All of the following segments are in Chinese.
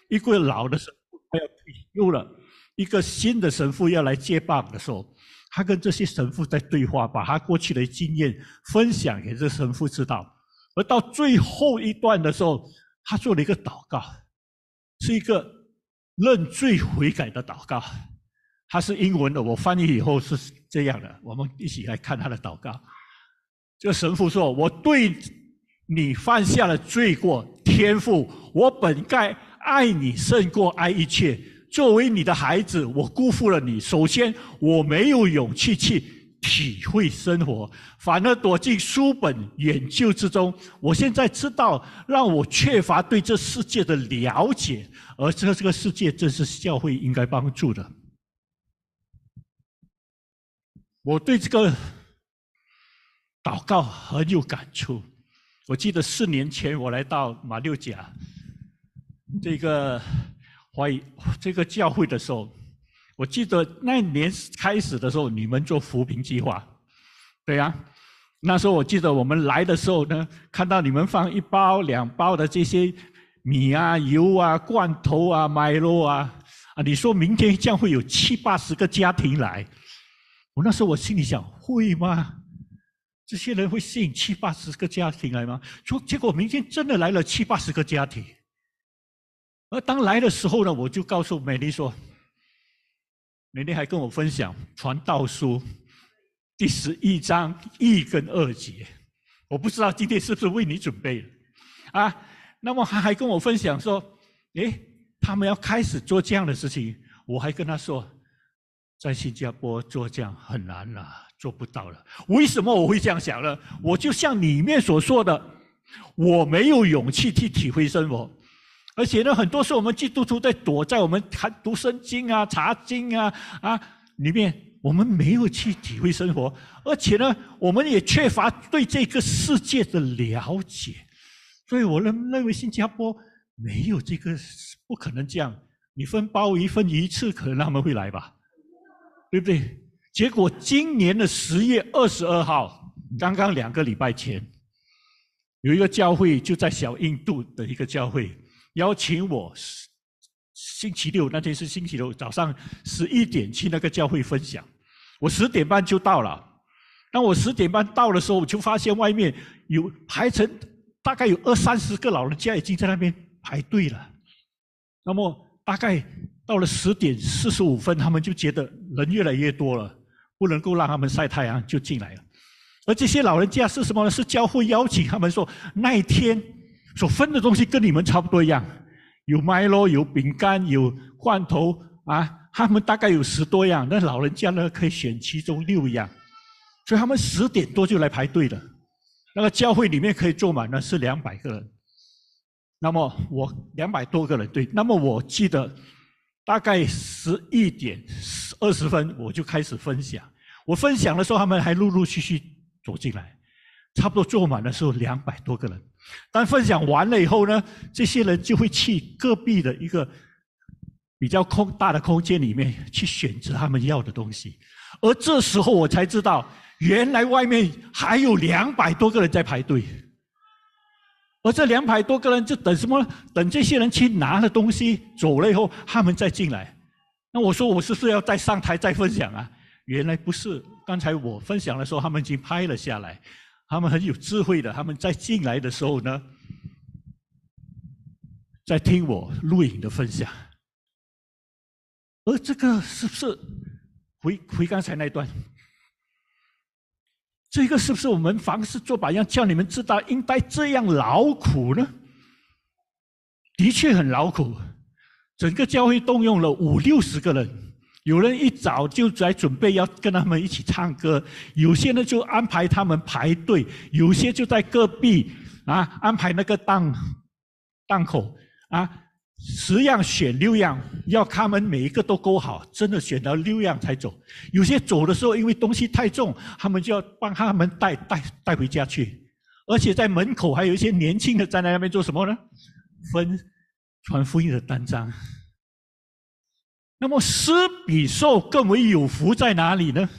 一个老的神父他要退休了，一个新的神父要来接棒的时候，他跟这些神父在对话，把他过去的经验分享给这神父知道。而到最后一段的时候，他做了一个祷告，是一个认罪悔改的祷告。它是英文的，我翻译以后是这样的，我们一起来看他的祷告。这个神父说：“我对你犯下了罪过，天父，我本该爱你胜过爱一切。作为你的孩子，我辜负了你。首先，我没有勇气去体会生活，反而躲进书本研究之中。我现在知道，让我缺乏对这世界的了解，而这个世界正是教会应该帮助的。”我对这个祷告很有感触。我记得4年前我来到马六甲这个教会的时候，我记得那年开始的时候，你们做扶贫计划，对啊，那时候我记得我们来的时候呢，看到你们放1包2包的这些米啊、油啊、罐头啊、麦肉啊，你说明天将会有70、80个家庭来。我那时候我心里想，会吗？这些人会吸引70、80个家庭来吗？结果明天真的来了70、80个家庭。而当来的时候呢，我就告诉美丽说，美丽还跟我分享传道书第11章1跟2节，我不知道今天是不是为你准备的啊？那么他还跟我分享说，他们要开始做这样的事情。我还跟他说，在新加坡做这样很难了，做不到了。为什么我会这样想呢？我就像里面所说的，我没有勇气去体会生活。而且呢，很多时候我们基督徒在躲在我们读圣经啊、查经啊里面，我们没有去体会生活。而且呢，我们也缺乏对这个世界的了解。所以我认为新加坡没有这个，不可能这样。你分鲍鱼分一次，可能他们会来吧，对不对？结果今年的10月22号，刚刚2个礼拜前，有一个教会就在小印度的一个教会，邀请我星期六，那天是星期六早上11点去那个教会分享。我10点半就到了。当我10点半到的时候，我就发现外面有排成大概有20、30个老人家已经在那边排队了。那么大概到了10点45分，他们就觉得人越来越多了，不能够让他们晒太阳，就进来了。而这些老人家是什么呢？是教会邀请他们说，那一天所分的东西跟你们差不多一样，有麦咯，有饼干，有罐头他们大概有10多样，那老人家呢可以选其中6样，所以他们10点多就来排队了。那个教会里面可以坐满的是200个人，那么我200多个人，对，那么我记得大概11点20分我就开始分享。我分享的时候，他们还陆陆续续走进来，差不多坐满的时候200多个人。当分享完了以后呢，这些人就会去隔壁的一个比较大的空间里面去选择他们要的东西。而这时候我才知道，原来外面还有200多个人在排队。而这200多个人就等什么？等这些人去拿了东西走了以后，他们再进来。那我说我是不是要再上台再分享啊？原来不是，刚才我分享的时候，他们已经拍了下来。他们很有智慧的，他们在进来的时候呢，在听我录影的分享。而这个是不是回刚才那一段？这个是不是我们凡事做榜样，叫你们知道应该这样劳苦呢？的确很劳苦，整个教会动用了50、60个人。有人一早就来准备要跟他们一起唱歌，有些呢就安排他们排队，有些就在隔壁安排那个档口10样选6样，要他们每一个都勾好，真的选到6样才走。有些走的时候因为东西太重，他们就要帮他们带回家去。而且在门口还有一些年轻的站在那边做什么呢？分传福音的单张。那么施比受更为有福在哪里呢？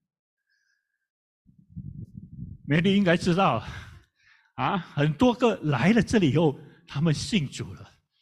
美丽应该知道很多个来了这里以后，他们信主了。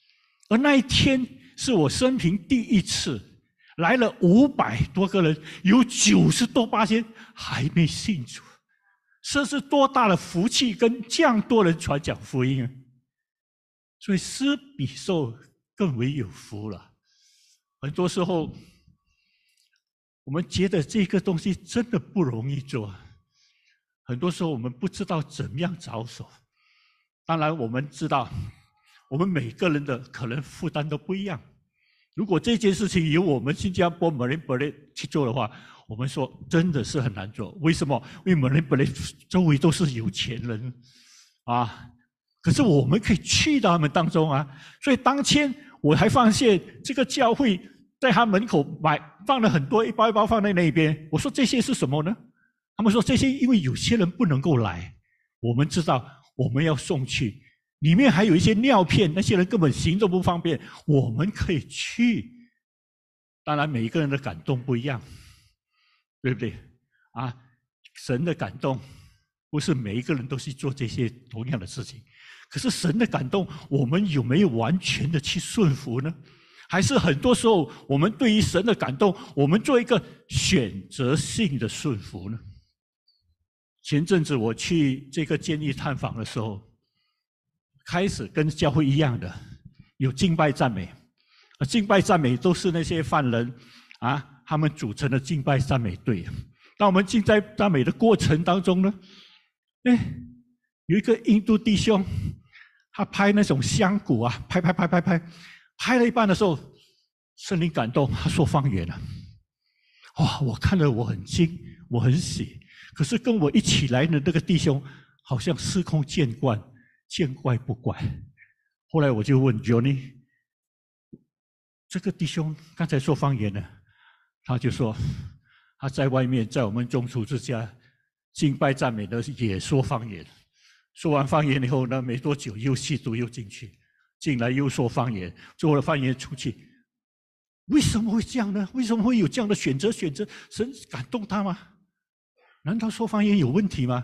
而那一天是我生平第一次来了500多个人，有90多%还没信主，这是多大的福气，跟这样多人传讲福音啊！所以施比受更为有福了。很多时候，我们觉得这个东西真的不容易做，很多时候我们不知道怎么样着手。当然，我们知道，我们每个人的可能负担都不一样。如果这件事情由我们新加坡 Marine Parade 去做的话，我们说真的是很难做。为什么？因为 Marine Parade 周围都是有钱人啊，可是我们可以去到他们当中啊。所以当天我还发现这个教会在他门口放了很多一包一包放在那边。我说这些是什么呢？他们说这些因为有些人不能够来，我们知道我们要送去。里面还有一些尿片，那些人根本行动不方便，我们可以去。当然每一个人的感动不一样，对不对？啊，神的感动不是每一个人都去做这些同样的事情，可是神的感动我们有没有完全的去顺服呢？还是很多时候我们对于神的感动，我们做一个选择性的顺服呢？前阵子我去这个监狱探访的时候，开始跟教会一样的有敬拜赞美，敬拜赞美都是那些犯人啊，他们组成的敬拜赞美队。当我们敬拜赞美的过程当中呢，有一个印度弟兄，他拍那种香鼓啊，拍了一半的时候，圣灵感动，他说方言了。哇，我看了我很惊，我很喜。可是跟我一起来的那个弟兄，好像司空见惯。见怪不怪。后来我就问 Johnny， 这个弟兄刚才说方言呢，他就说他在外面在我们众厨之家敬拜赞美的也说方言，说完方言以后呢，没多久又吸毒又进去，进来又说方言，做了方言出去。为什么会这样呢？为什么会有这样的选择？神感动他吗？难道说方言有问题吗？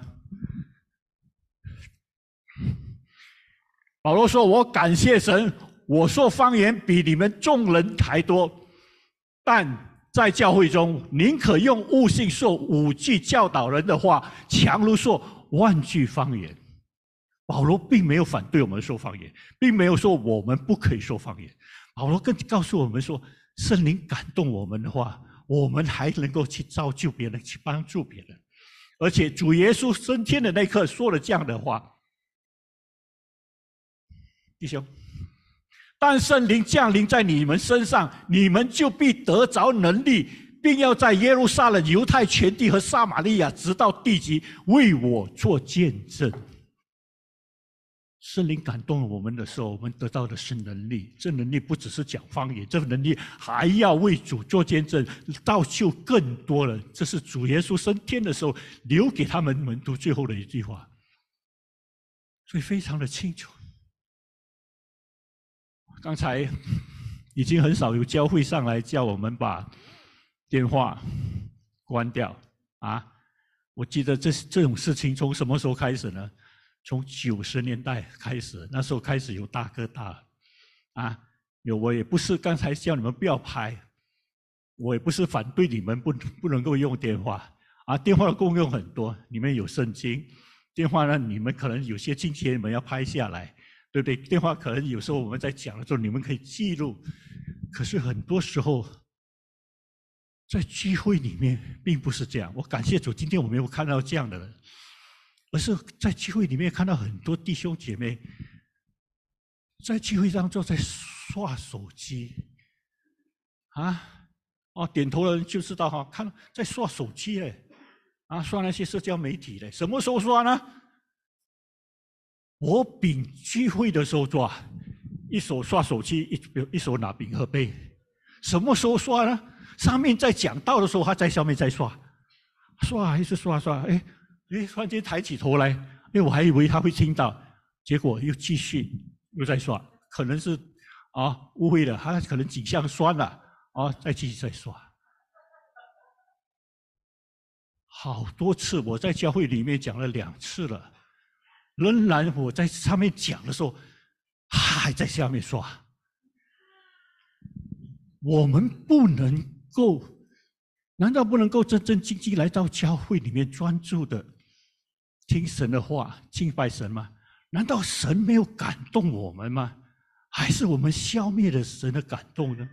保罗说，我感谢神，我说方言比你们众人还多，但在教会中宁可用悟性说5句教导人的话，强如说10000句方言。保罗并没有反对我们说方言，并没有说我们不可以说方言。保罗更告诉我们说，圣灵感动我们的话，我们还能够去造就别人，去帮助别人。而且主耶稣升天的那一刻说了这样的话，弟兄，但圣灵降临在你们身上，你们就必得着能力，并要在耶路撒冷、犹太全地和撒玛利亚直到地极为我做见证。圣灵感动我们的时候，我们得到的是能力。这能力不只是讲方言，这能力还要为主做见证，造就更多人。这是主耶稣升天的时候留给他们门徒最后的一句话，所以非常的清楚。刚才已经很少有教会上来叫我们把电话关掉啊！我记得这种事情从什么时候开始呢？从90年代开始，那时候开始有大哥大啊，我也不是刚才叫你们不要拍，我也不是反对你们不能够用电话啊，电话的功用很多，里面有圣经，电话呢你们可能有些经节你们要拍下来。对不对？电话可能有时候我们在讲的时候，你们可以记录。可是很多时候，在聚会里面并不是这样。我感谢主，今天我没有看到这样的人，而是在聚会里面看到很多弟兄姐妹在聚会当中在刷手机啊！点头的人就知道哈，看在刷手机嘞，刷那些社交媒体嘞，什么时候刷呢？我饼聚会的时候刷，一手刷手机，一手拿饼喝杯。什么时候刷呢？上面在讲道的时候，他在下面在刷，一直刷，突然间抬起头来，我还以为他会听到，结果又继续又在刷，可能是误会了，他可能颈项酸了再继续再刷。好多次我在教会里面讲了2次了。仍然我在上面讲的时候，他还在下面刷， 我们不能够，难道不能够真正经经来到教会里面专注的听神的话、敬拜神吗？难道神没有感动我们吗？还是我们消灭了神的感动呢？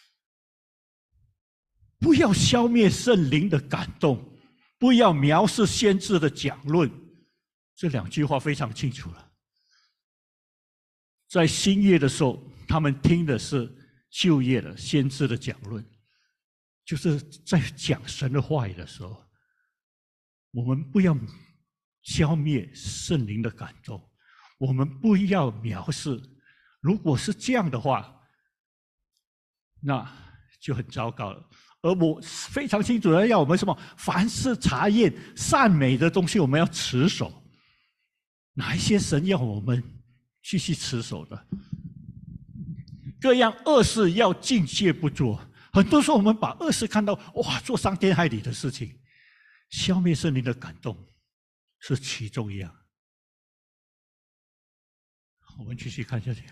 不要消灭圣灵的感动，不要藐视先知的讲论。这2句话非常清楚了。在新约的时候，他们听的是旧约的先知的讲论，就是在讲神的话语的时候，我们不要消灭圣灵的感动，我们不要藐视。如果是这样的话，那就很糟糕了。而我非常清楚的要我们什么？凡是查验善美的东西，我们要持守。哪一些神要我们继续持守的？各样恶事要禁戒不做。很多时候我们把恶事看到哇，做伤天害理的事情，消灭圣灵的感动是其中一样。我们继续看下去。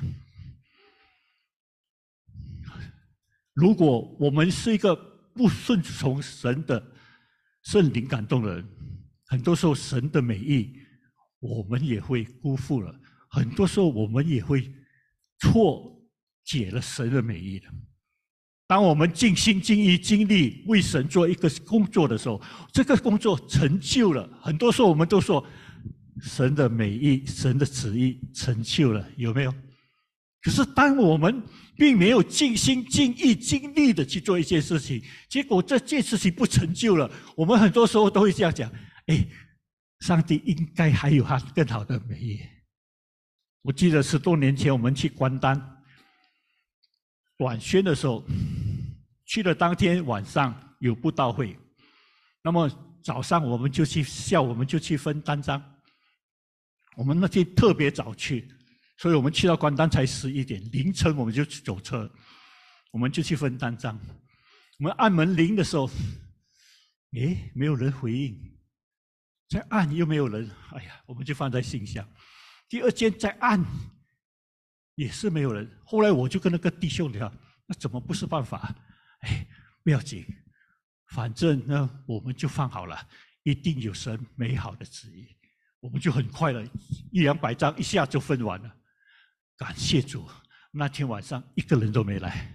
如果我们是一个不顺从神的圣灵感动的人，很多时候神的美意我们也会辜负了，很多时候我们也会错解了神的美意的。当我们尽心尽意尽力为神做一个工作的时候，这个工作成就了，很多时候我们都说神的美意、神的旨意成就了，有没有？可是当我们并没有尽心尽意尽力的去做一件事情，结果这件事情不成就了，我们很多时候都会这样讲：上帝应该还有他更好的美意。我记得10多年前我们去关丹短宣的时候，去了当天晚上有布道会，那么早上我们就去，下午我们就去分单张。我们那天特别早去，所以我们去到关丹才11点，凌晨我们就去走车，我们就去分单张。我们按门铃的时候，没有人回应，再按又没有人，我们就放在信箱。第二间再按，也是没有人。后来我就跟那个弟兄聊，那怎么不是办法？不要紧，反正呢我们就放好了，一定有神美好的旨意。我们就很快了，100-200张一下就分完了。感谢主，那天晚上一个人都没来。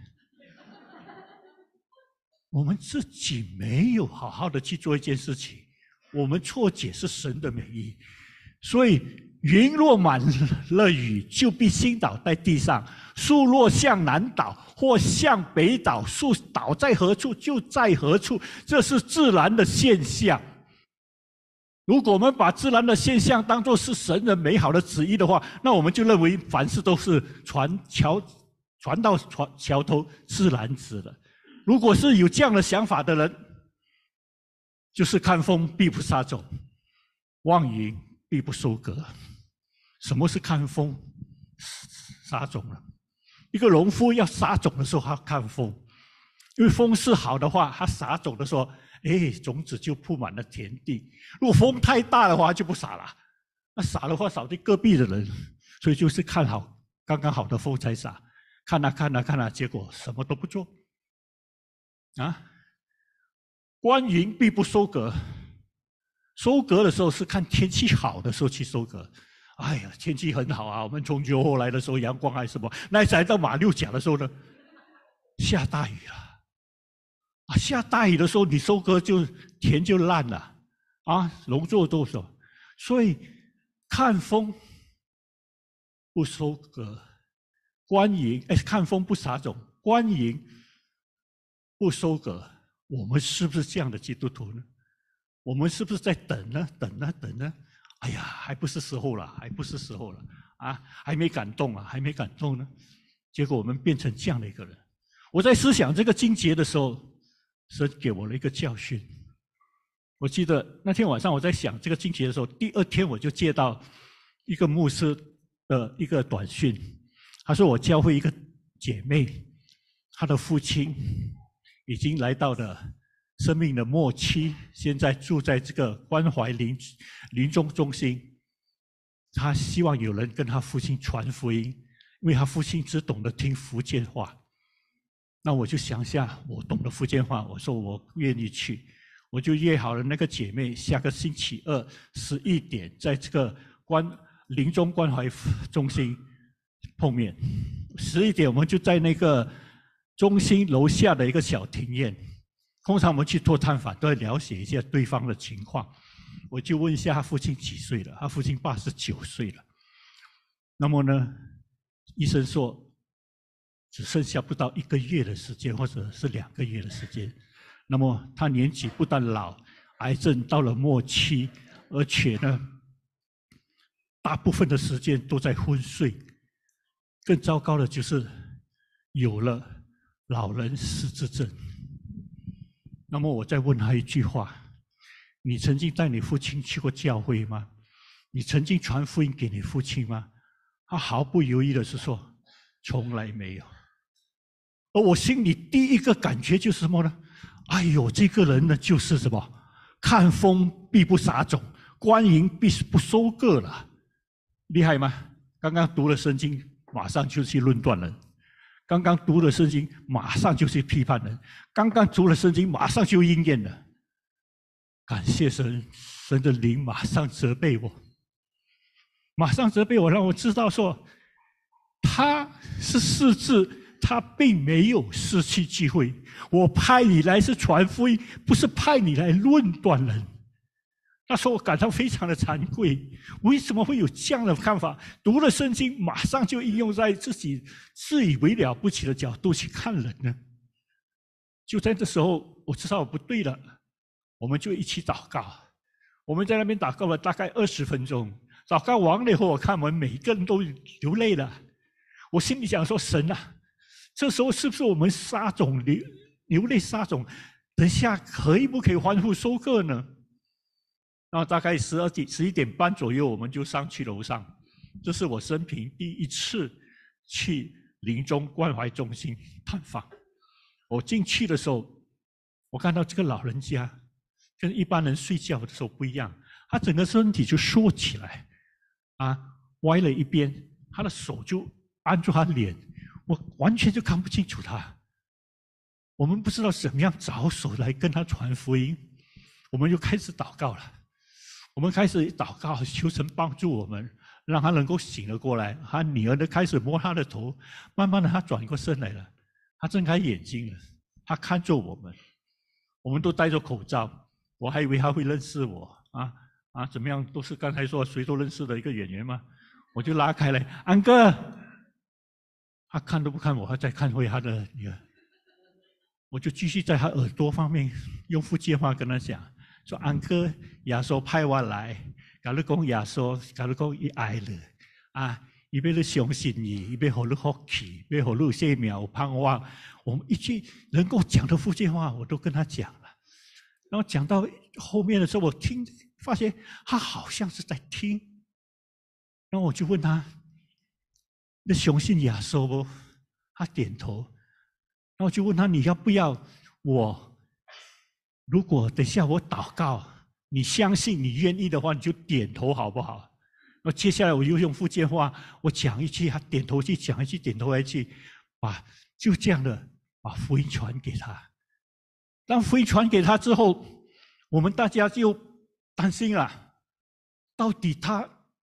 我们自己没有好好的去做一件事情，我们错解是神的美意。所以云若满了雨，就必倾倒在地上；树若向南倒，或向北倒，树倒在何处就在何处，这是自然的现象。如果我们把自然的现象当作是神的美好的旨意的话，那我们就认为凡事都是船到桥头自然直的。如果是有这样的想法的人，就是看风必不撒种，望云必不收割。什么是看风撒种呢？一个农夫要撒种的时候，他看风，因为风势好的话，他撒种的时候，种子就铺满了田地。如果风太大的话，就不撒了。那撒的话，扫地隔壁的人，所以就是看好刚刚好的风才撒。看啊，结果什么都不做。观云必不收割。收割的时候是看天气好的时候去收割。天气很好啊，我们从酒后来的时候阳光还是什么，那才到马六甲的时候呢，下大雨了。下大雨的时候你收割就田就烂了农作都是。所以看风不收割，观云看风不撒种，观云不收割。我们是不是这样的基督徒呢？我们是不是在等呢？还不是时候了，还没感动呢。结果我们变成这样的一个人。我在思想这个经节的时候，神给我了一个教训。我记得那天晚上我在想这个经节的时候，第2天我就接到一个牧师的一个短讯，他说我教会一个姐妹，她的父亲已经来到了生命的末期，现在住在这个关怀临终中心。他希望有人跟他父亲传福音，因为他父亲只懂得听福建话。 那我就想下，我懂得福建话，我说我愿意去，我就约好了那个姐妹，下个星期二11点，在这个临终关怀中心碰面。11点，我们就在那个中心楼下的一个小庭院。通常我们去做探访，都要了解一下对方的情况。我就问一下他父亲几岁了，他父亲89岁了。那么呢，医生说只剩下不到1个月的时间，或者是2个月的时间。那么他年纪不但老，癌症到了末期，而且呢，大部分的时间都在昏睡。更糟糕的就是有了老人失智症。那么我再问他一句话：你曾经带你父亲去过教会吗？你曾经传福音给你父亲吗？他毫不犹豫的是说，从来没有。而我心里第一个感觉就是什么呢？哎呦，这个人呢，就是什么？看风必不撒种，观营必不收割了。厉害吗？刚刚读了圣经，马上就去论断人；刚刚读了圣经，马上就去批判人；刚刚读了圣经，马上就应验了。感谢神，神的灵马上责备我，马上责备我，让我知道说，他是失智，他并没有失去机会。我派你来是传福音，不是派你来论断人。那时候我感到非常的惭愧，为什么会有这样的看法？读了圣经，马上就应用在自己自以为了不起的角度去看人呢？就在这时候，我知道我不对了，我们就一起祷告。我们在那边祷告了大概20分钟，祷告完了以后，我看我们每一个人都流泪了。我心里想说：神啊，这时候是不是我们撒种流泪撒种？等下可不可以欢呼收割呢？然后大概11点半左右，我们就上去楼上。这是我生平第一次去临终关怀中心探访。我进去的时候，我看到这个老人家跟一般人睡觉的时候不一样，他整个身体就缩起来，歪了一边，他的手就按住他脸，我完全就看不清楚他。我们不知道怎么样着手来跟他传福音，我们就开始祷告了。我们开始祷告，求神帮助我们，让他能够醒了过来。他女儿呢开始摸他的头，慢慢的他转过身来了，他睁开眼睛了，他看着我们，我们都戴着口罩，我还以为他会认识我怎么样？都是刚才说谁都认识的一个演员嘛，我就拉开来，安哥，他看都不看我，他在看回他的女儿，我就继续在他耳朵方面用福建话跟他讲。说安哥，耶稣派我来，假如讲耶稣，假如讲他爱了，他要你相信你，他要给你福气，要给你生命有盼望。我们一句能够讲的福建话，我都跟他讲了。然后讲到后面的时候，我发现他好像是在听。然后我就问他：你相信耶稣不？他点头。然后就问他：你要不要我？如果等下我祷告，你相信你愿意的话，你就点头好不好？那接下来我又用福建话，我讲一句，他点头去讲一句，点头一句，就这样的把福音传给他。当福音传给他之后，我们大家就担心了，到底他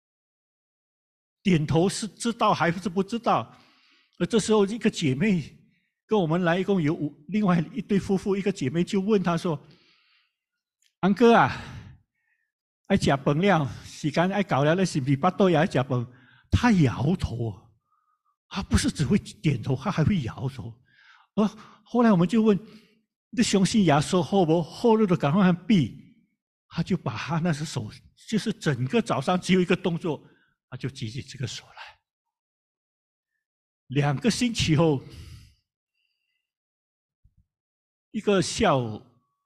点头是知道还是不知道？而这时候一个姐妹跟我们来，一共有另外一对夫妇，一个姐妹就问他说：安哥啊，爱吃饭了，时间爱到了，你是不是巴肚也爱吃饭？他摇头，他不是只会点头，他还会摇头。而后来我们就问：你相信耶稣好不好？了就赶快闭。他就把他那只手，就是整个早上只有一个动作，他就举起这个手来。2个星期后，一个下午，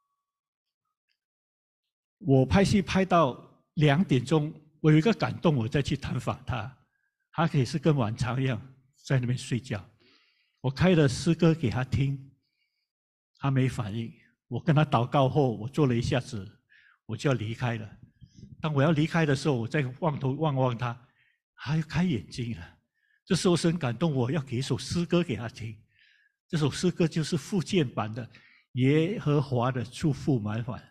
我拍戏拍到2点钟，我有一个感动，我再去探访他，他可以是跟往常一样在那边睡觉。我开了诗歌给他听，他没反应。我跟他祷告后，我坐了一下子，我就要离开了。当我要离开的时候，我再望头望他，他又开眼睛了。这时候神感动我，要给一首诗歌给他听。 这首诗歌就是复健版的耶和华的祝福满满。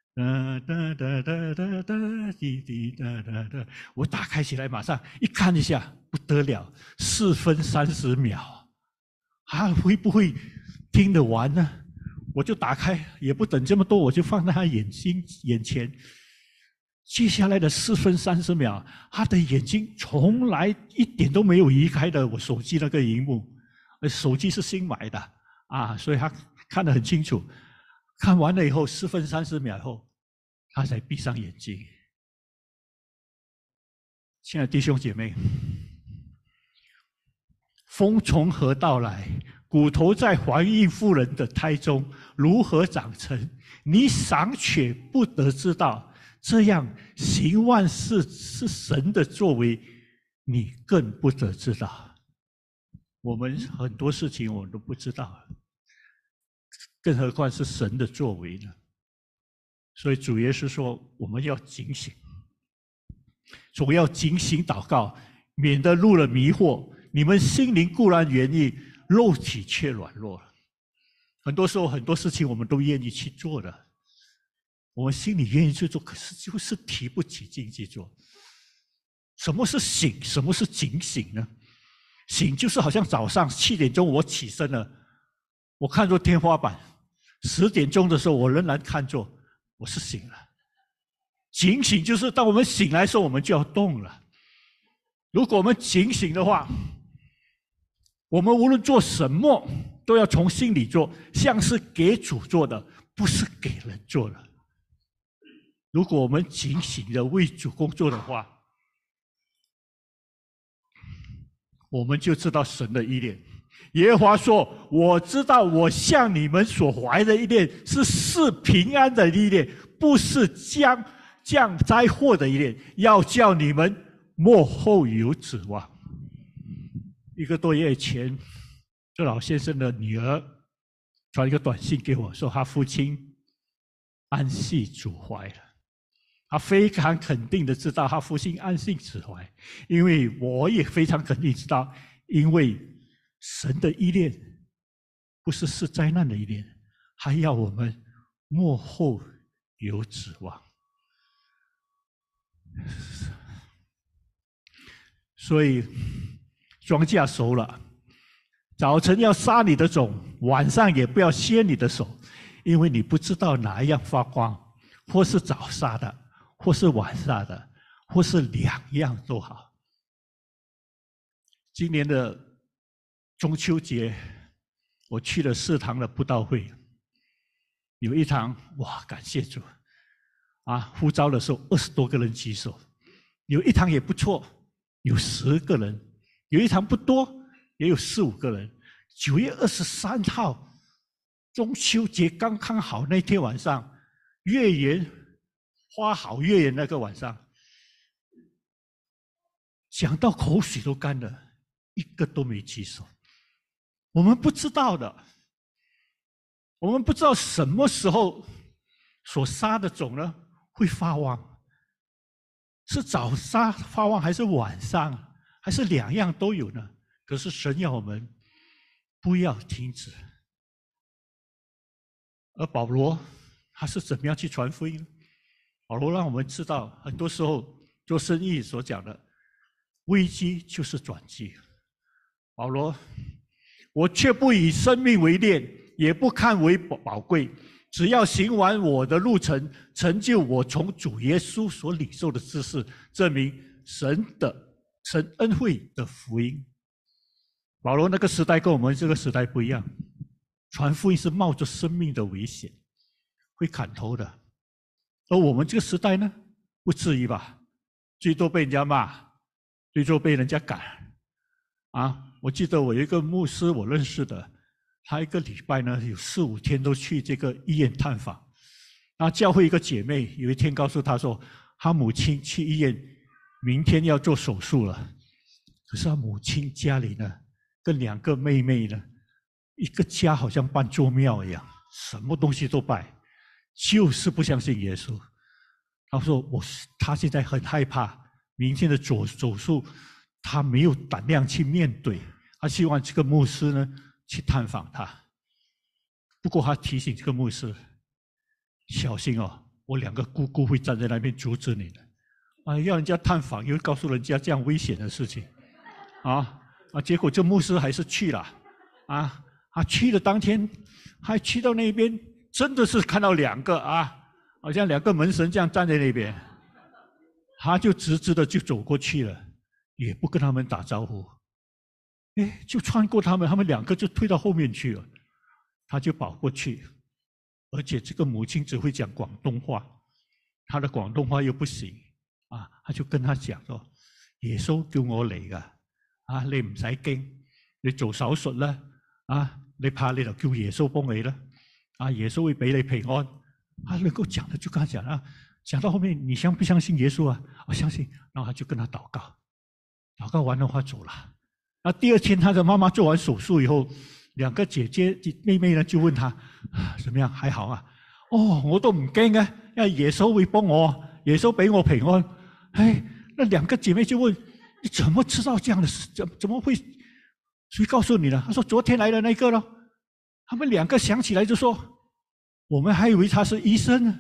我打开起来，马上一看一下，不得了，4分30秒，会不会听得完呢？我就打开，也不等这么多，我就放在他眼前。接下来的4分30秒，他的眼睛从来一点都没有移开的我手机那个荧幕，手机是新买的啊，所以他看得很清楚。看完了以后，4分30秒后，他才闭上眼睛。亲爱的弟兄姐妹，风从何到来？骨头在怀孕妇人的胎中如何长成？你尚且不得知道，这样行万事是神的作为，你更不得知道。我们很多事情我们都不知道，更何况是神的作为呢？所以主耶稣说，我们要警醒，总要警醒祷告，免得入了迷惑。你们心灵固然愿意，肉体却软弱了。很多时候很多事情我们都愿意去做的，我们心里愿意去做，可是就是提不起劲去做。什么是醒？什么是警醒呢？醒就是好像早上7点钟我起身了，我看着天花板，10点钟的时候我仍然看着，我是醒了。警醒就是当我们醒来的时候，我们就要动了。如果我们警醒的话，我们无论做什么都要从心里做，像是给主做的，不是给人做的。如果我们警醒的为主工作的话，我们就知道神的意念。耶和华说，我知道我向你们所怀的意念是赐平安的意念，不是降灾祸的意念，要叫你们末后有指望。1个多月前，这老先生的女儿传一个短信给我，说他父亲安息主怀了。他非常肯定的知道他父亲安息主怀，因为我也非常肯定知道，因为神的意念不是灾难的意念，还要我们末后有指望。所以庄稼熟了，早晨要杀你的种，晚上也不要歇你的手，因为你不知道哪一样发光，或是早杀的，或是晚杀的，或是2样都好。今年的中秋节，我去了4堂的布道会，有一堂哇，感谢主啊！呼召的时候20多个人举手，有一堂也不错，有10个人。有一堂不多，也有4、5个人。9月23号，中秋节刚刚好那天晚上，月圆花好月圆那个晚上，讲到口水都干了，一个都没举手。我们不知道的，我们不知道什么时候所撒的种呢会发旺，是早撒发旺还是晚上？还是2样都有呢？可是神要我们不要停止。而保罗他是怎么样去传福音呢？保罗让我们知道，很多时候做生意所讲的危机就是转机。保罗，我却不以生命为念，也不看为宝贵，只要行完我的路程，成就我从主耶稣所领受的知识，证明神恩惠的福音。保罗那个时代跟我们这个时代不一样，传福音是冒着生命的危险，会砍头的。而我们这个时代呢，不至于吧？最多被人家骂，最多被人家赶。我记得我有一个牧师，我认识的，他1个礼拜呢有4、5天都去这个医院探访。教会一个姐妹有一天告诉他说，他母亲去医院，明天要做手术了。可是他母亲家里呢，跟2个妹妹呢，一个家好像办座庙一样，什么东西都拜，就是不相信耶稣。他说他现在很害怕明天的手术，他没有胆量去面对。他希望这个牧师呢去探访他。不过他提醒这个牧师小心哦，我2个姑姑会站在那边阻止你的。要人家探访，又告诉人家这样危险的事情，结果这牧师还是去了，去的当天，还去到那边，真的是看到2个好像2个门神这样站在那边，他就直直的就走过去了，也不跟他们打招呼，就穿过他们2个就退到后面去了，他就跑过去，而且这个母亲只会讲广东话，他的广东话又不行。他就跟他講咗，耶穌叫我嚟噶，你唔使驚，你做手術啦，你怕你就叫耶穌幫你啦，耶穌會俾你平安。能夠講的就跟他講啦，講到後面你相不相信耶穌啊？我相信，然後他就跟他禱告，禱告完的話走了。第2天他的媽媽做完手術以後，2個姐姐妹妹呢就問他怎麼樣，還好啊？我都唔驚嘅，因為耶穌會幫我，耶穌俾我平安。那2個姐妹就問：你怎麼知道這樣的事？怎麼會？誰告訴你的？他說：昨天來的那個咯。他們2個想起來就說：我們還以為他是醫生呢。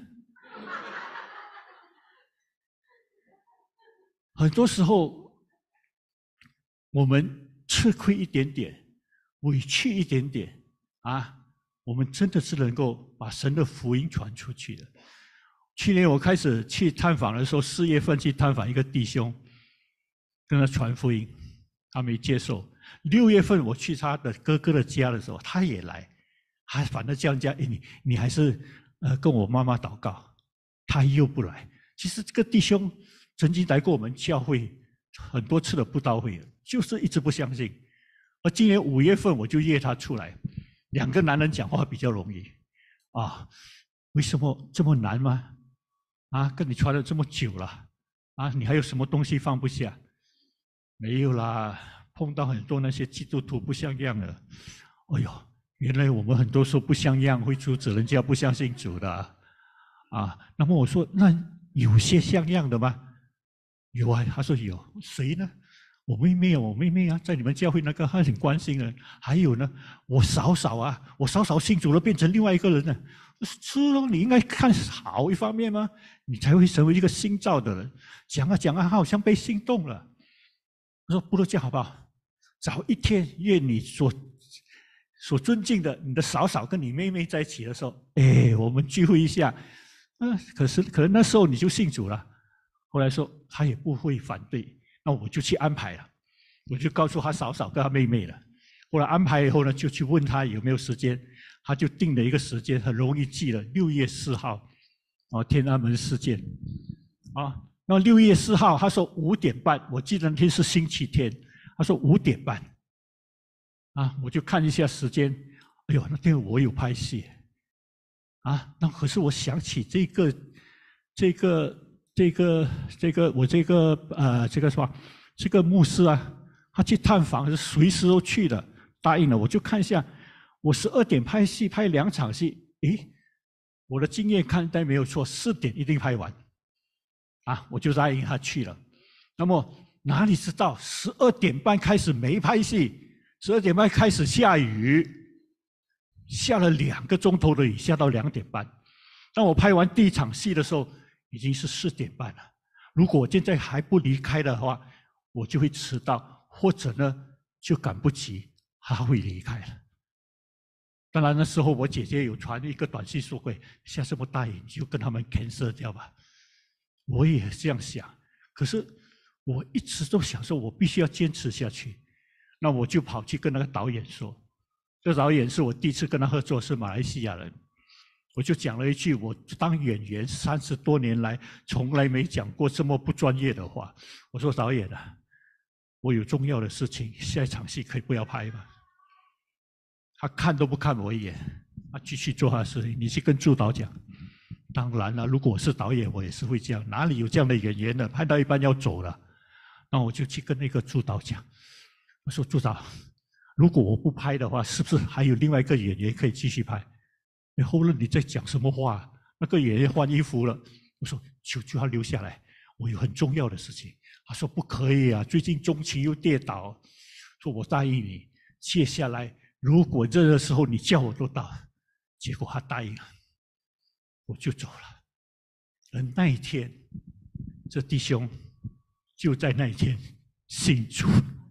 很多時候，我們吃虧一點點，委屈一點點我們真的是能夠把神的福音傳出去的。去年我開始去探訪的時候，4月份去探訪一個弟兄，跟他傳福音，他沒接受。6月份我去他的哥哥的家的時候，他也來，反正叫人家，你還是跟我媽媽禱告，他又不來。其實這個弟兄曾經來過我們教會很多次的布道會，就是一直不相信。而今年5月份我就約他出來，2個男人講話比較容易為什麼這麼難嗎？跟你傳了這麼久了，你還有什麼東西放不下？沒有啦，碰到很多那些基督徒不像樣的。原來我們很多時候不像樣，會阻止人家不相信主的。那麼我說，那有些像樣的嗎？有啊，他說有。誰呢？我妹妹啊，在你們教會那個，她很關心人。還有呢，我嫂嫂信主了，變成另外一個人了。是咯，你應該看好一方面嗎？你才會成為一個新造的人。講他好像被心動了。我說不如這樣好不好？找一天約你所尊敬的你的嫂嫂跟你妹妹在一起的時候，我們聚會一下。可能那時候你就信主了。後來說他也不會反對，那我就去安排了，我就告訴他嫂嫂跟他妹妹了。後來安排以後呢，就去問他有沒有時間。他就定了一個時間，很容易記了，6月4號，天安門事件，那6月4號，他說5點半，我記得那天是星期天，他說5點半，我就看一下時間，那天我有拍戲，那可是我想起這個牧師他去探訪是隨時都去的，答應了，我就看一下。我12點拍戲，拍2場戲，我的經驗看待沒有錯，4點一定拍完，我就答應他去了。那麼哪裡知道12點半開始沒拍戲，12點半開始下雨，下了2個鐘頭的雨，下到2點半。當我拍完第1場戲的時候，已經是4點半了。如果我現在還不離開的話，我就會遲到，或者呢就趕不及，他會離開了。當然那時候我姐姐有傳一個短信說會下這麼大雨就跟他們 cancel 掉吧，我也這樣想，可是我一直都想說我必須要堅持下去，那我就跑去跟那個導演說，這個導演是我第一次跟他合作，是馬來西亞人，我就講了一句我當演員30多年來從來沒講過這麼不專業的話，我說導演我有重要的事情，下一場戲可以不要拍嗎？他看都不看我一眼，他繼續做他的事情。你去跟助導講。當然了，如果我是導演，我也是會這樣。哪裡有這樣的演員呢？拍到一半要走了，那我就去跟那個助導講。我說助導，如果我不拍的話，是不是還有另外一個演員可以繼續拍？後來你在講什麼話？那個演員換衣服了。我說求求他留下來，我有很重要的事情。他說不可以啊，最近中期又跌倒。說我答應你，接下來如果这个时候你叫我都到，结果他答应了，我就走了。而那一天，这弟兄就在那一天信主。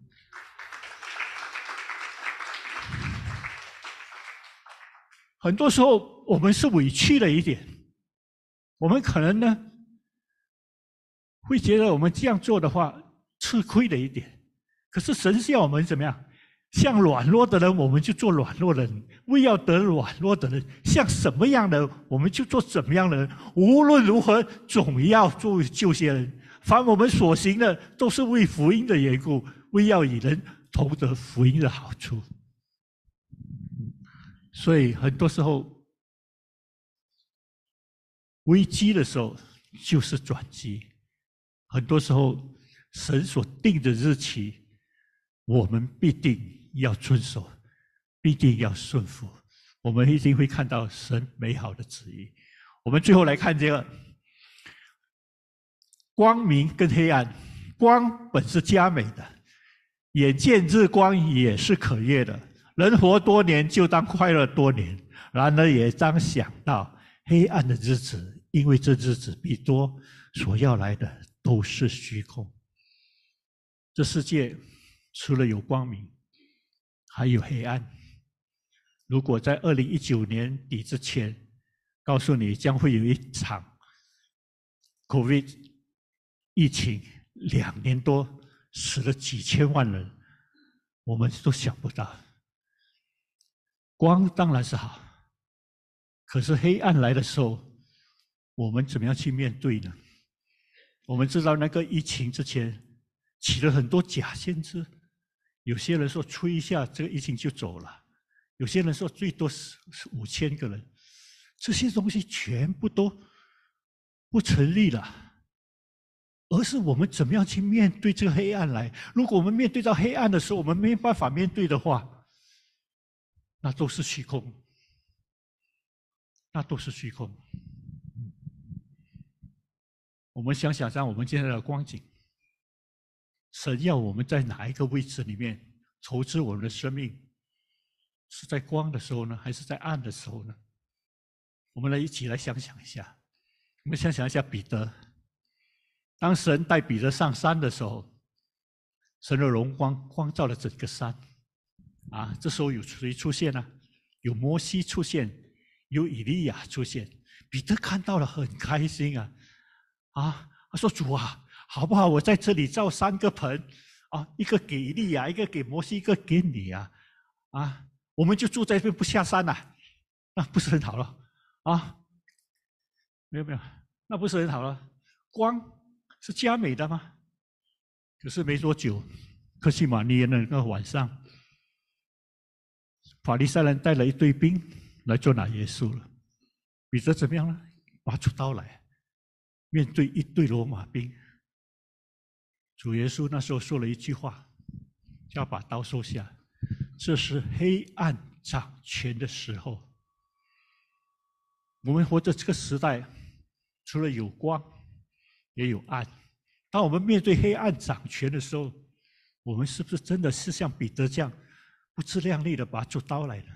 很多时候我们是委屈了一点，我们可能呢会觉得我们这样做的话吃亏了一点。可是神是要我们怎么样？像软弱的人，我们就做软弱的人；为要得软弱的人，像什么样的我们就做怎么样的人。无论如何，总要做救些人。凡我们所行的，都是为福音的缘故，为要与人同得福音的好处。所以很多时候，危机的时候就是转机。很多时候，神所定的日期，我们必定要遵守，必定要顺服。我们一定会看到神美好的旨意。我们最后来看这个光明跟黑暗。光本是佳美的，眼见日光也是可悦的。人活多年，就当快乐多年；然而也当想到黑暗的日子，因为这日子必多，所要来的都是虚空。这世界除了有光明，还有黑暗。如果在2019年底之前告诉你将会有一场 COVID 疫情2年多，死了几千万人，我们都想不到。光当然是好，可是黑暗来的时候，我们怎么样去面对呢？我们知道那个疫情之前起了很多假先知，有些人说吹一下这个疫情就走了，有些人说最多是5000个人，这些东西全部都不成立了，而是我们怎么样去面对这个黑暗来。如果我们面对到黑暗的时候，我们没办法面对的话，那都是虚空，那都是虚空。我们想想我们现在的光景，神要我们在哪一个位置里面投资我们的生命？是在光的时候呢，还是在暗的时候呢？我们一起来想想一下。我们想想一下彼得，当神带彼得上山的时候，神的荣光光照了整个山。这时候有谁出现呢？有摩西出现，有以利亚出现。彼得看到了很开心他说主啊，好不好？我在这里造3个盆一个给以利亚，一个给摩西，一个给你我们就住在这边不下山那不是很好了没有，那不是很好了。光是佳美的吗？可是没多久，客西马尼园的那个晚上，法利赛人带了一队兵来捉拿耶稣了。彼得怎么样呢？拔出刀来，面对一队罗马兵。主耶稣那时候说了一句话，叫把刀收下。这是黑暗掌权的时候。我们活在这个时代，除了有光，也有暗。当我们面对黑暗掌权的时候，我们是不是真的是像彼得这样不自量力的拔出刀来呢？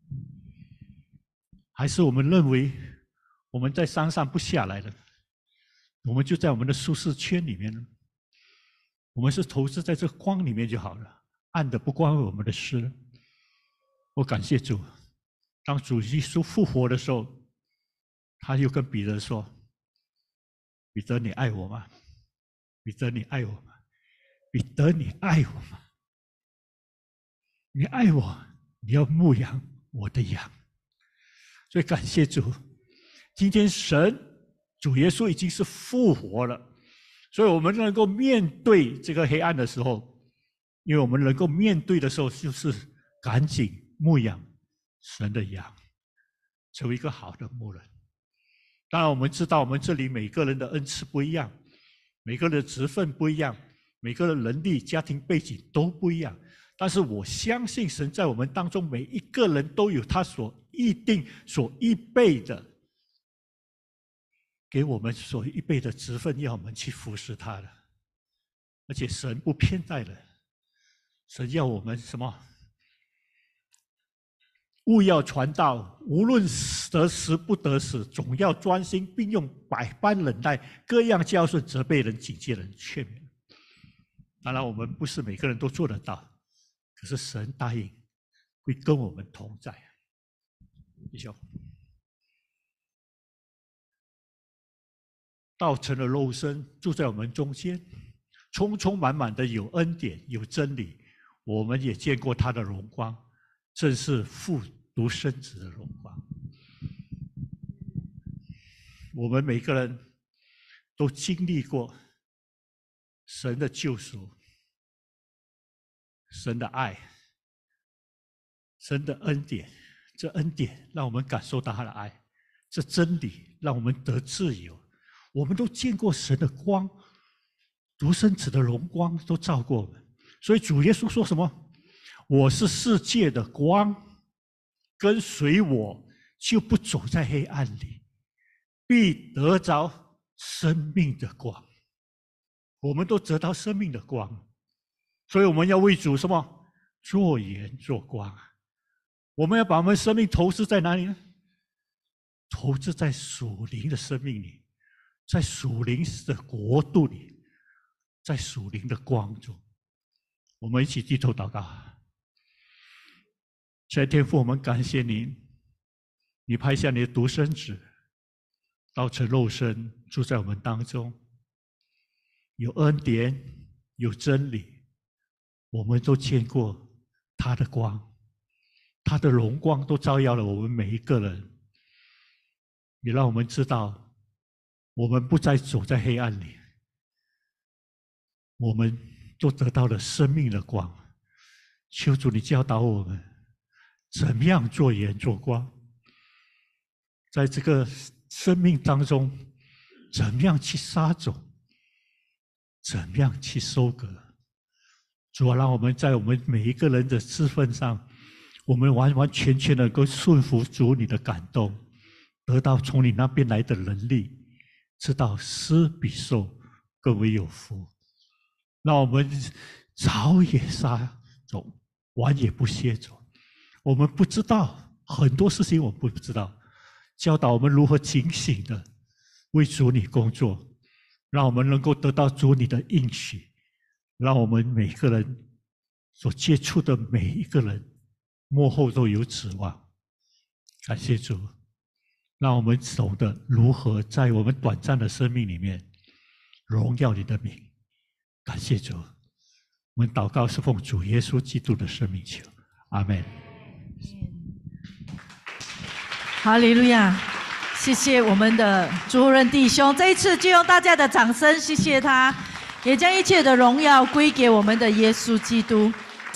还是我们认为我们在山上不下来了，我们就在我们的舒适圈里面呢？我们是投资在这光里面就好了，暗的不关我们的事了。我感谢主，当主耶稣复活的时候，他又跟彼得说：“彼得，你爱我吗？彼得，你爱我吗？彼得，你爱我吗？你爱我，你要牧养我的羊。”所以感谢主，今天主耶稣已经是复活了，所以我们能够面对这个黑暗的时候，因为我们能够面对的时候，就是赶紧牧养神的羊，成为一个好的牧人。当然我们知道我们这里每个人的恩赐不一样，每个人的职分不一样，每个人能力家庭背景都不一样，但是我相信神在我们当中每一个人都有他所预定所预备的，给我们所预备的职分，要我们去服侍他的。而且神不偏待人，神要我们什么？ 务要传道，无论得时不得时，总要专心，并用百般忍耐，各样教训、责备人、警戒人、劝勉。当然，我们不是每个人都做得到，可是神答应会跟我们同在。弟兄，道成了肉身，住在我们中间，充充满满的有恩典，有真理。我们也见过他的荣光，正是父独生子的荣光。我们每个人都经历过神的救赎，神的爱，神的恩典。这恩典让我们感受到他的爱，这真理让我们得自由。我们都见过神的光，独生子的荣光都照过我们。所以主耶稣说什么？我是世界的光，跟随我就不走在黑暗里，必得着生命的光。我们都得到生命的光，所以我们要为主什么？做盐做光。我们要把我们生命投资在哪里呢？投资在属灵的生命里，在属灵的国度里，在属灵的光中。我们一起低头祷告。亲爱的天父，我们感谢您，你派下你的独生子道成肉身，住在我们当中，有恩典，有真理，我们都见过他的光，他的荣光都照耀了我们每一个人，也让我们知道我们不再走在黑暗里，我们都得到了生命的光。求主你教导我们怎么样做盐做光，在这个生命当中怎么样去撒种，怎么样去收割。主啊，让我们在我们每一个人的职分上，我们完完全全能够顺服主你的感动，得到从你那边来的能力，知道施比受更为有福。让我们早也撒种，晚也不歇种。我们不知道很多事情，我们不知道，教导我们如何警醒的为主你工作，让我们能够得到主你的应许，让我们每个人所接触的每一个人幕后都有指望。感谢主，让我们懂得如何在我们短暂的生命里面荣耀你的名。感谢主，我们祷告是奉主耶稣基督的生命求，阿们。 哈利路亚！谢谢我们的主任弟兄，这一次就用大家的掌声谢谢他，也将一切的荣耀归给我们的耶稣基督。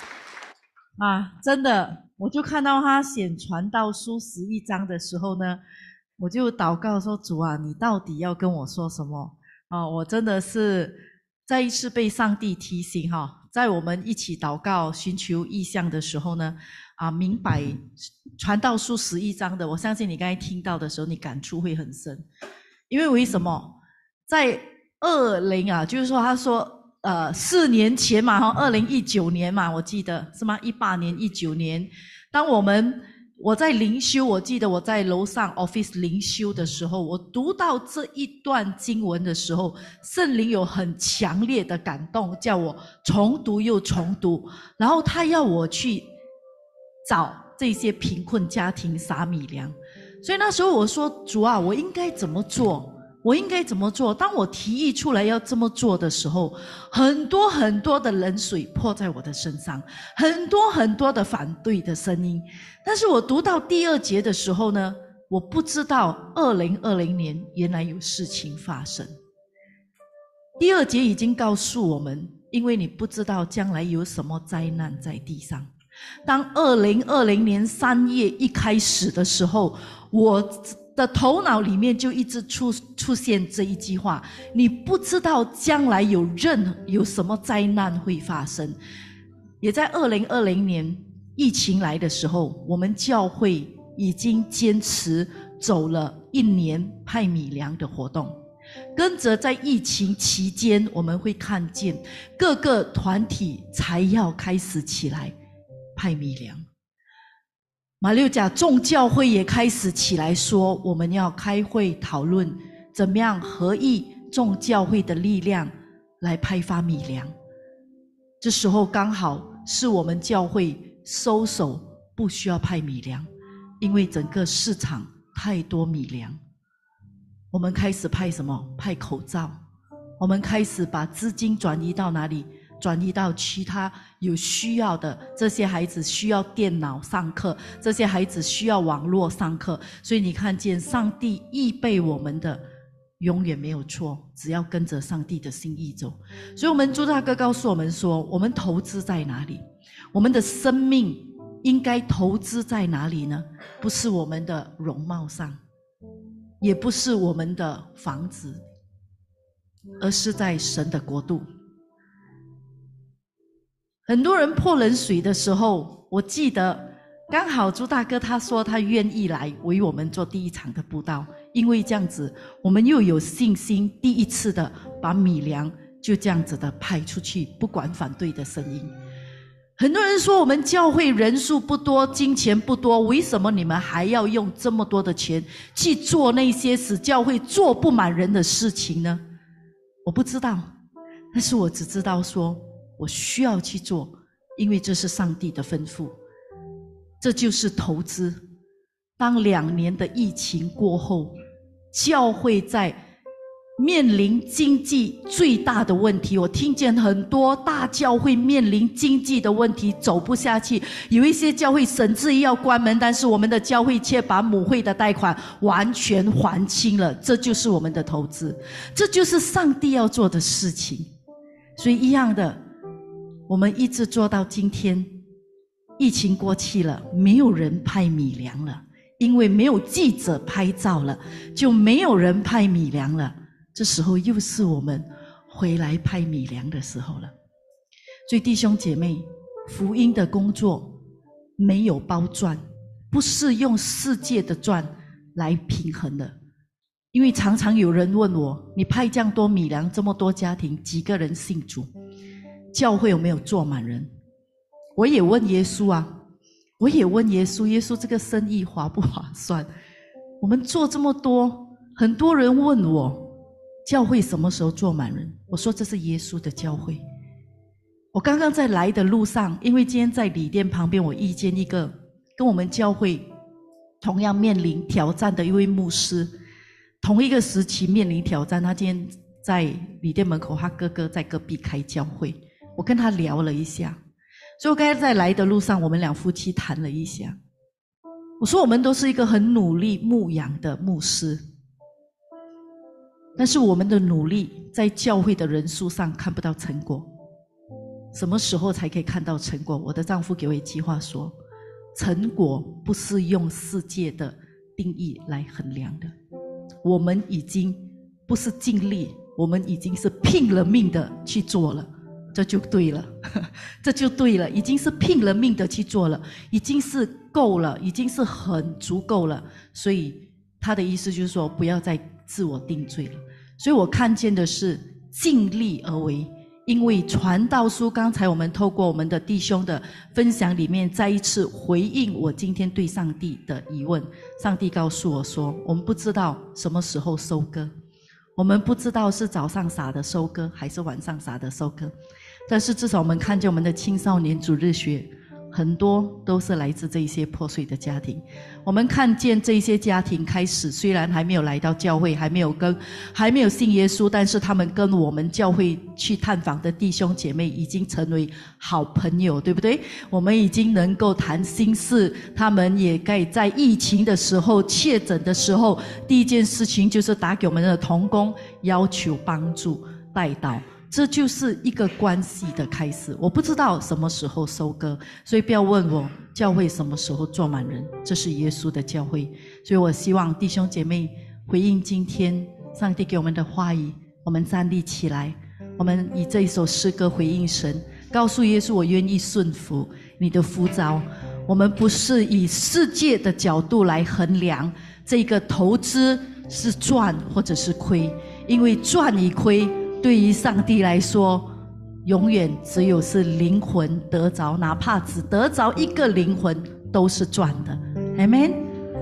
真的，我就看到他写传道书11章的时候呢，我就祷告说：主啊，你到底要跟我说什么？我真的是再一次被上帝提醒在我们一起祷告寻求异象的时候呢，明白传道书11章的，我相信你刚才听到的时候，你感触会很深。因为为什么在就是说他说4年前嘛2019年嘛，我记得是吗？18年19年，当我在灵修，我记得我在楼上 office 灵修的时候，我读到这一段经文的时候，圣灵有很强烈的感动，叫我重读又重读，然后他要我去找这些贫困家庭撒米粮。所以那时候我说：主啊，我应该怎么做？我应该怎么做？当我提议出来要这么做的时候，很多很多的冷水泼在我的身上，很多很多的反对的声音。但是我读到第2节的时候呢，我不知道2020年原来有事情发生。第2节已经告诉我们，因为你不知道将来有什么灾难在地上。当2020年3月一开始的时候，我的头脑里面就一直出现这一句话：你不知道将来有什么灾难会发生。也在2020年疫情来的时候，我们教会已经坚持走了1年派米粮的活动，跟着在疫情期间，我们会看见各个团体才要开始起来派米粮。 马六甲众教会也开始起来说，我们要开会讨论怎么样合意众教会的力量来派发米粮。这时候刚好是我们教会收手，不需要派米粮，因为整个市场太多米粮。我们开始派什么？派口罩。我们开始把资金转移到哪里？转移到其他有需要的，这些孩子需要电脑上课，这些孩子需要网络上课。所以你看见上帝预备我们的永远没有错，只要跟着上帝的心意走。所以我们朱大哥告诉我们说，我们投资在哪里？我们的生命应该投资在哪里呢？不是我们的容貌上，也不是我们的房子，而是在神的国度。很多人泼冷水的时候，我记得刚好朱大哥他说他愿意来为我们做第一场的布道，因为这样子我们又有信心，第一次的把米粮就这样子的派出去，不管反对的声音。很多人说我们教会人数不多，金钱不多，为什么你们还要用这么多的钱去做那些使教会坐不满人的事情呢？我不知道，但是我只知道说我需要去做，因为这是上帝的吩咐。这就是投资。当2年的疫情过后，教会在面临经济最大的问题，我听见很多大教会面临经济的问题，走不下去。有一些教会甚至要关门，但是我们的教会却把母会的贷款完全还清了。这就是我们的投资，这就是上帝要做的事情。所以一样的，我们一直做到今天，疫情过去了，没有人派米粮了，因为没有记者拍照了，就没有人派米粮了。这时候又是我们回来派米粮的时候了。所以弟兄姐妹，福音的工作没有包赚，不是用世界的赚来平衡的。因为常常有人问我，你派这样多米粮，这么多家庭，几个人信主？教会有没有坐满人？我也问耶稣啊，我也问耶稣，耶稣这个生意划不划算？我们做这么多，很多人问我，教会什么时候坐满人？我说这是耶稣的教会。我刚刚在来的路上，因为今天在礼店旁边，我遇见一个跟我们教会同样面临挑战的一位牧师，同一个时期面临挑战。他今天在礼店门口，他哥哥在隔壁开教会，我跟他聊了一下。所以我刚才在来的路上，我们两夫妻谈了一下。我说我们都是一个很努力牧养的牧师，但是我们的努力在教会的人数上看不到成果。什么时候才可以看到成果？我的丈夫给我一句话说，成果不是用世界的定义来衡量的。我们已经不是尽力，我们已经是拼了命的去做了，这就对了这就对了，已经是拼了命的去做了，已经是够了，已经是很足够了。所以他的意思就是说，不要再自我定罪了。所以我看见的是尽力而为。因为传道书，刚才我们透过我们的弟兄的分享里面，再一次回应我今天对上帝的疑问。上帝告诉我说，我们不知道什么时候收割，我们不知道是早上撒的收割还是晚上撒的收割，但是至少我们看见我们的青少年主日学很多都是来自这一些破碎的家庭。我们看见这些家庭开始，虽然还没有来到教会，还没有信耶稣，但是他们跟我们教会去探访的弟兄姐妹已经成为好朋友，对不对？我们已经能够谈心事，他们也可以在疫情的时候、确诊的时候，第一件事情就是打给我们的同工，要求帮助代祷。这就是一个关系的开始。我不知道什么时候收割，所以不要问我教会什么时候坐满人，这是耶稣的教会。所以我希望弟兄姐妹回应今天上帝给我们的话语，我们站立起来，我们以这一首诗歌回应神，告诉耶稣，我愿意顺服你的呼召。我们不是以世界的角度来衡量这个投资是赚或者是亏，因为赚与亏对于上帝来说，永远只有是灵魂得着，哪怕只得着一个灵魂都是赚的。 阿们。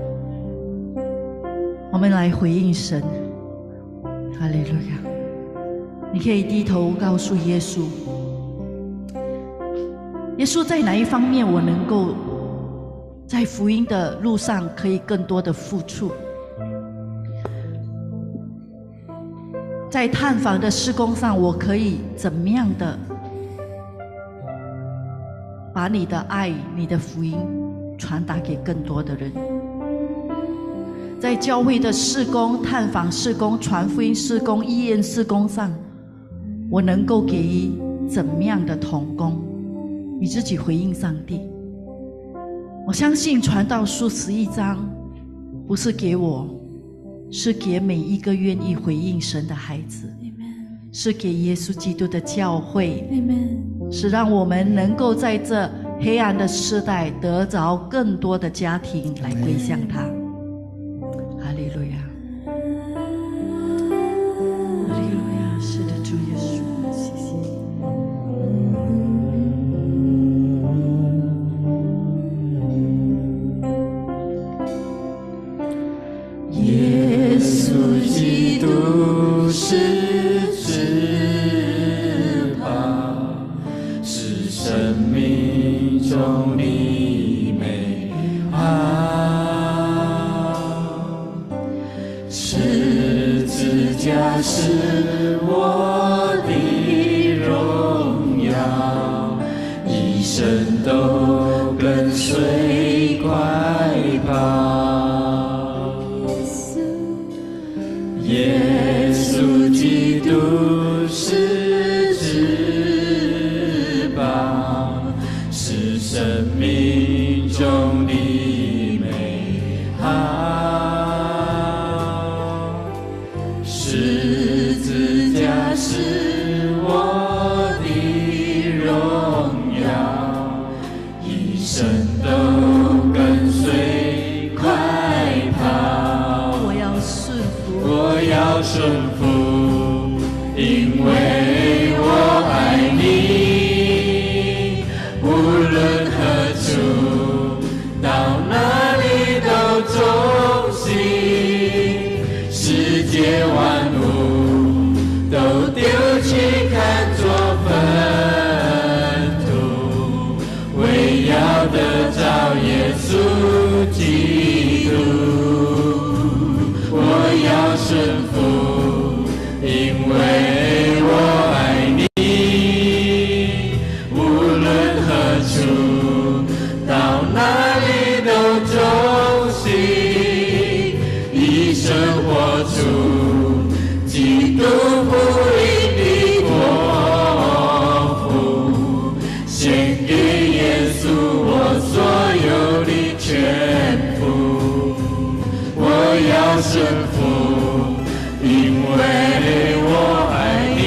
我们来回应神，哈利路亚！你可以低头告诉耶稣，耶稣在哪一方面我能够在福音的路上可以更多的付出，在探访的事工上我可以怎么样的把你的爱、你的福音传达给更多的人，在教会的事工、探访事工、传福音事工、医院事工上，我能够给予怎么样的同工？你自己回应上帝。我相信传道书11章不是给我，是给每一个愿意回应神的孩子，是给耶稣基督的教会，是让我们能够在这黑暗的世代得着更多的家庭来归向他。哈利路亚，哈利路亚，是的，主耶稣，谢谢。耶稣基督是至宝，是生命中的美好，十字架是我的荣耀，一生都跟随快跑。耶稣基督是至宝，是生命中的美好，十字架是我的荣耀，一生都跟随快跑。我要顺服，我要顺服，因为我爱你，无论何处，到哪里都忠心，世界万物都丢弃看作粪土，为要得着耶稣基督。我要顺服，因为我爱你，无论何处，到哪里都忠心，一生活出基督福音的国度，献给耶稣我所有的全部。我要顺服，因为我爱你，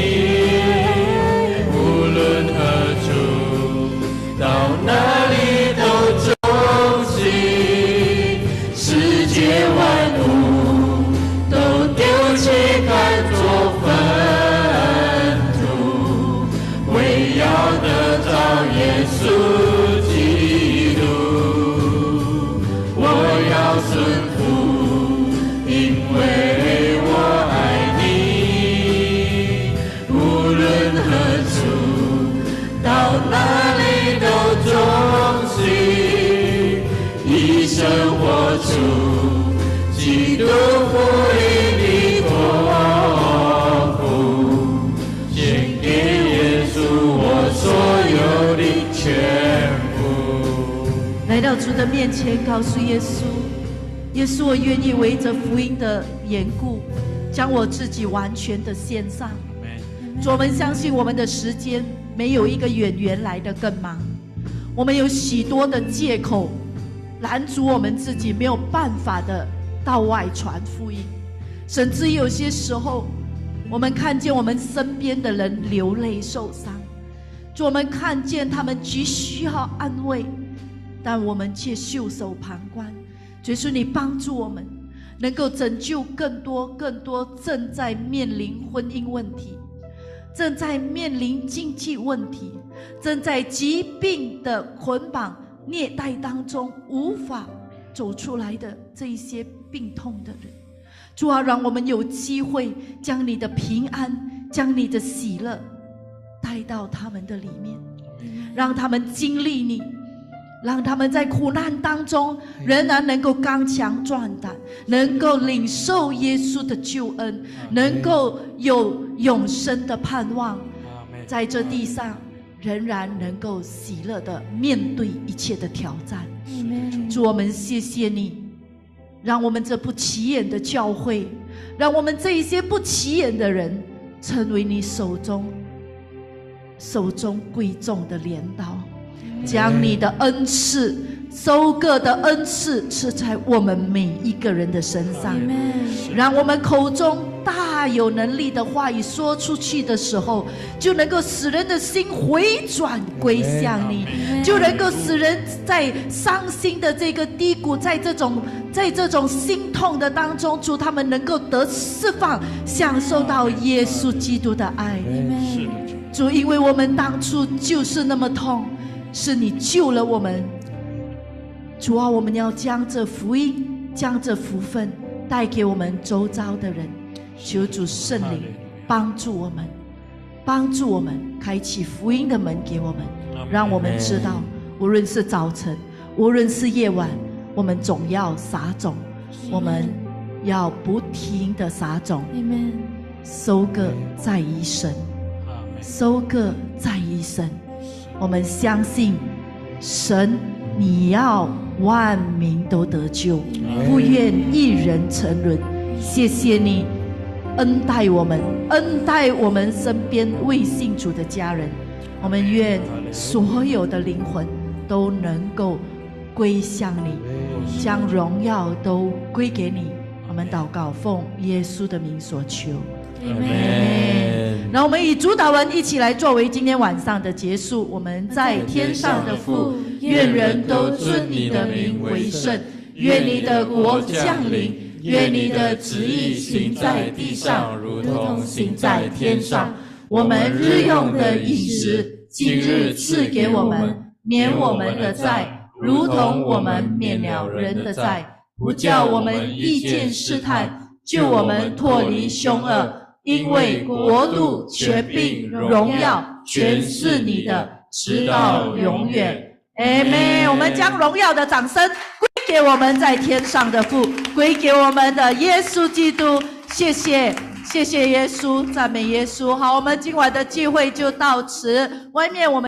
无论何处，到哪里都忠心，世界万物都丢弃看作粪土，为要得着耶稣基督。我要顺服，因为我爱你，无论何处，到哪里都忠心，一生活出基督福音的国度，献给耶稣我所有的全部。来到主的面前，告诉耶稣，耶稣，我愿意为着福音的缘故，将我自己完全的献上。主，我们相信我们的时间没有一个演员来得更忙，我们有许多的借口拦阻我们自己没有办法的到外传福音，甚至有些时候我们看见我们身边的人流泪受伤，主，我们看见他们急需要安慰，但我们却袖手旁观。主耶稣，你帮助我们能够拯救更多正在面临婚姻问题，正在面临经济问题，正在疾病的捆绑虐待当中无法走出来的这一些病痛的人。主啊，让我们有机会将你的平安，将你的喜乐带到他们的里面，让他们经历你，让他们在苦难当中仍然能够刚强壮胆，能够领受耶稣的救恩，能够有永生的盼望，在这地上仍然能够喜乐的面对一切的挑战。主，我们谢谢你，让我们这不起眼的教会，让我们这一些不起眼的人成为你手中贵重的镰刀，将你的恩赐收割的恩赐赐在我们每一个人的身上，让我们口中大有能力的话语说出去的时候，就能够使人的心回转归向你，就能够使人在伤心的这个低谷，在这种心痛的当中，主他们能够得释放，享受到耶稣基督的爱。主，因为我们当初就是那么痛，是你救了我们。主啊，我们要将这福音，将这福分带给我们周遭的人。求主圣灵帮助我们，开启福音的门给我们，让我们知道，无论是早晨，无论是夜晚，我们总要撒种，我们要不停的撒种。收割在于神，收割在于神。我们相信神，你要万民都得救，不愿一人沉沦。谢谢你恩待我们身边未信主的家人，我们愿所有的灵魂都能够归向你，将荣耀都归给你。我们祷告，奉耶稣的名所求。让我们以主祷文一起来作为今天晚上的结束。我们在天上的父，愿人都尊你的名为圣，愿你的国降临，愿你的旨意行在地上，如同行在天上。我们日用的饮食，今日赐给我们，免我们的债，如同我们免了人的债，不叫我们遇见试探，救我们脱离凶恶。因为国度、权柄、荣耀，全是你的，直到永远。阿们。我们将荣耀的掌声归给我们在天上的父，归给我们的耶稣基督。谢谢耶稣，赞美耶稣。好，我们今晚的聚会就到此，外面我们